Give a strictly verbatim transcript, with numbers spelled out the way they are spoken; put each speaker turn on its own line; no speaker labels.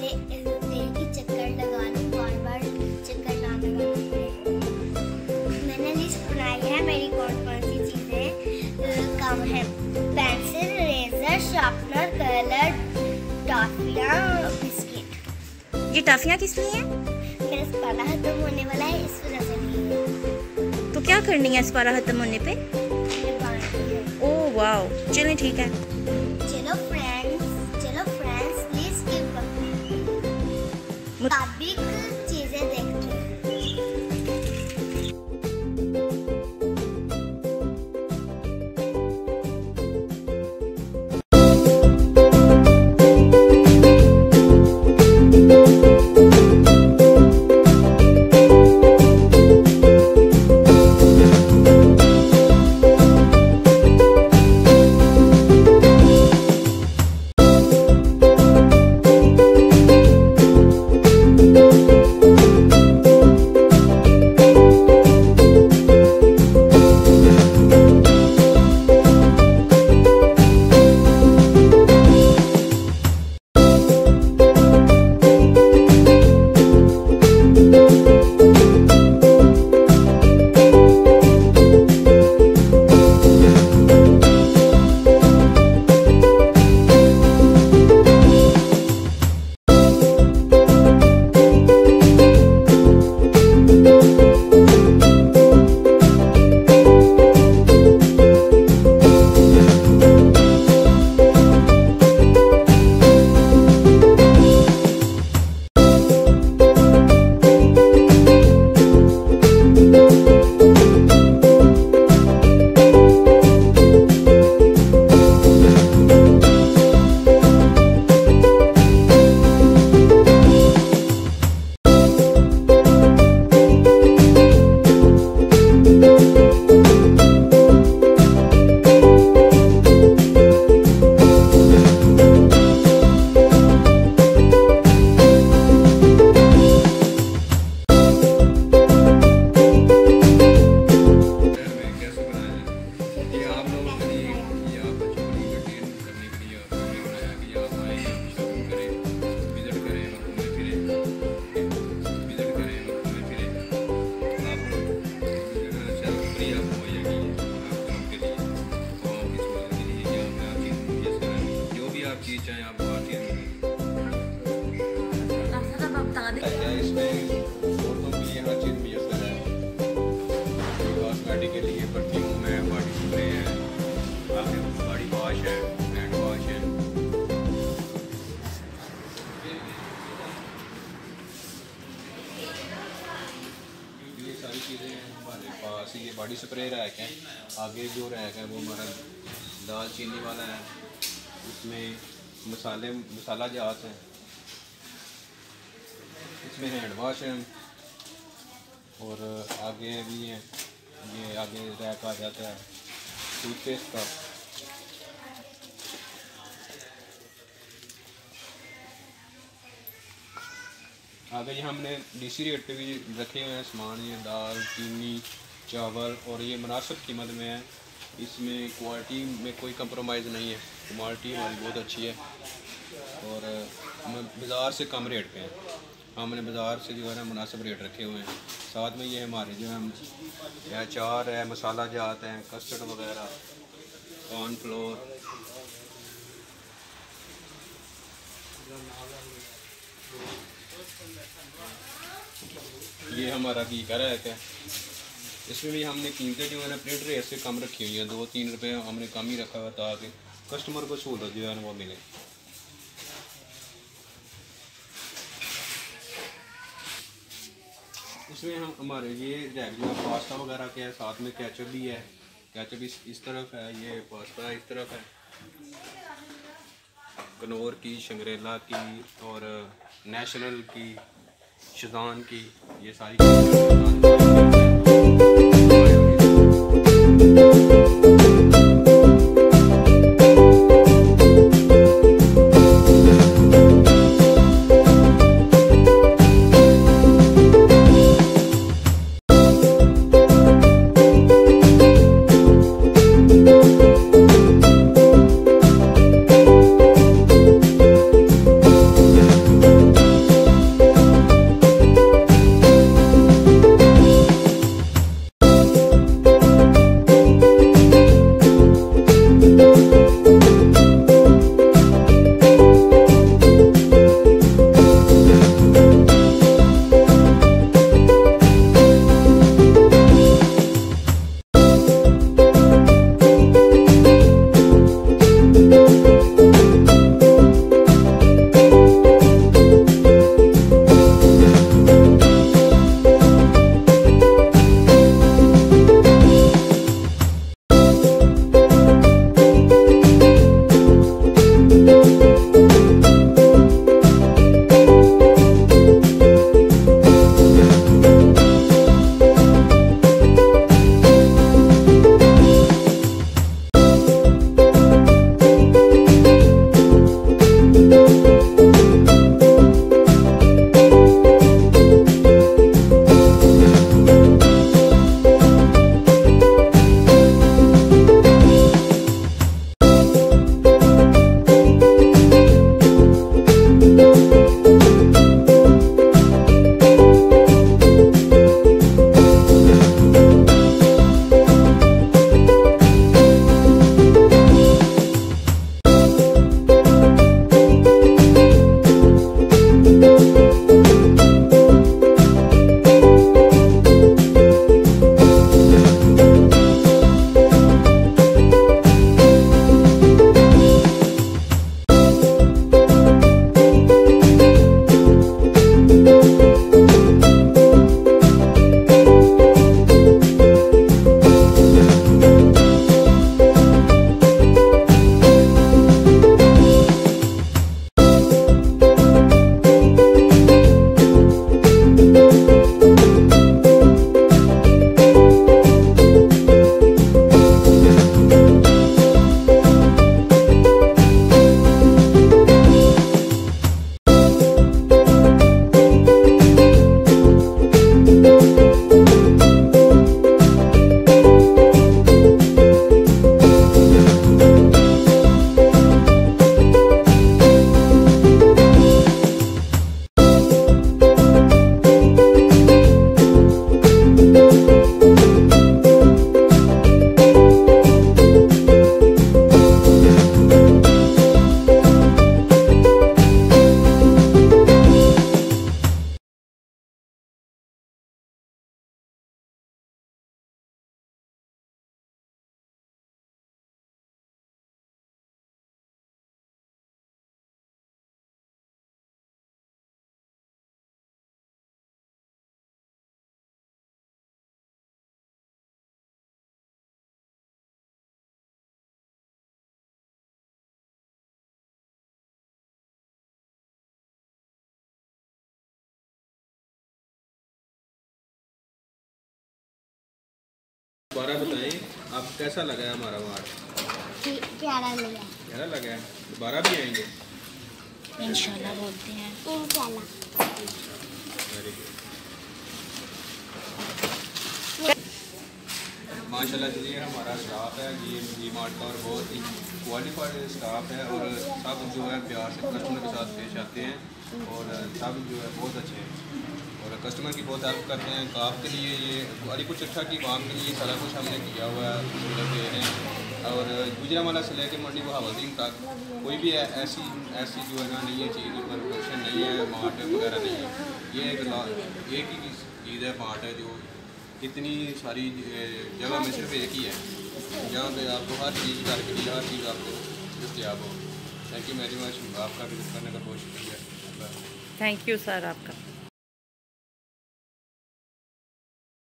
पहले एक ही चक्कर लगा लूँ, बार बार चक्कर ना लगाना पड़े। मैंने लिस्ट बनाई है मेरी कौन कौन सी चीज़ें कम है। पेंसिल, रेजर, शार्पनर, कलर, टॉफियाँ, बिस्किट।
ये टॉफियाँ किस लिए हैं?
मेरा स्पारा खत्म होने वाला है, इस वजह से नहीं है।
तो क्या करनी है स्पारा खत्म होने पे? ओह वाओ, चलें ठीक है।
चलो फ्रेंड्स, चलो फ्रेंड्स, लिस्ट के मुताबिक चीजें देखते हैं।
के लिए परफ्यूम है, बॉडी स्प्रे है, बॉडी वॉश है, हैंड वॉश है। ये सारी चीज़ें हैं हमारे पास। ये बॉडी स्प्रे रैक है। आगे जो रैक है वो हमारा दाल चीनी वाला है। इसमें मसाले मसाला जात है। इसमें हैंड वॉश है और आगे भी है। ये आगे रैक आ जाता है टूथपेस्ट का। आगे ये हमने डीसी रेट पे भी रखे हुए हैं सामान। ये दाल चीनी चावल और ये मुनासिब कीमत में है। इसमें क्वालिटी में कोई कंप्रोमाइज़ नहीं है। क्वालिटी हमारी बहुत अच्छी है और बाज़ार से कम रेट पे है। हमने बाज़ार से जो है ना मुनासिब रेट रखे हुए हैं। साथ में ये हमारे जो है अचार है, मसाला जात है, कस्टर्ड वगैरह, कॉर्नफ्लोर, ये हमारा घी का रैक है। इसमें भी हमने कीमतें जो है ना प्रिंट रेट से कम रखी हुई हैं। दो तीन रुपये हमने कम ही रखा हुआ ताकि कस्टमर को सहूलत जो है ना वो मिले। इसमें हम हमारे ये रैक जो है पास्ता वगैरह के है। साथ में केचप भी है। केचप इस इस तरफ है, ये पास्ता इस तरफ है। कनौर की, शंग्रेला की और नेशनल की, शदान की, ये सारी दोबारा बताएं आप कैसा लगा है हमारा मार्ट?
प्यारा लगा।
प्यारा लगा है, दोबारा भी आएंगे
इंशाल्लाह बोलते हैं।
इंशाल्लाह।
Very good. माशाल्लाह जी हमारा स्टाफ है ये जी मार्ट का और बहुत ही क्वालिफाइड स्टाफ है और सब जो है प्यार से कस्टमर के साथ पेश आते हैं और सब जो है बहुत अच्छे हैं और कस्टमर की बहुत हेल्प करते हैं। काफ के लिए ये अलीपुर चट्ठा की काम के लिए सारा कुछ हमने किया हुआ है दे रहे हैं और गुजरांवाला से लेकर मंडी बहावलदीन तक कोई भी ऐसी ऐसी जो है ना नहीं है चीज़ पर प्रोडक्शन नहीं है, मार्ट वगैरह नहीं है। ये एक एक ही चीज़ है मार्ट है जो इतनी सारी जगह में सिर्फ एक ही है जहाँ पे आपको हर चीज़ घर के लिए हर चीज़ आपको दस्तियाब हो। थैंक यू वेरी मच, आपका विजिट करने का बहुत शुक्रिया।
थैंक यू सर आपका।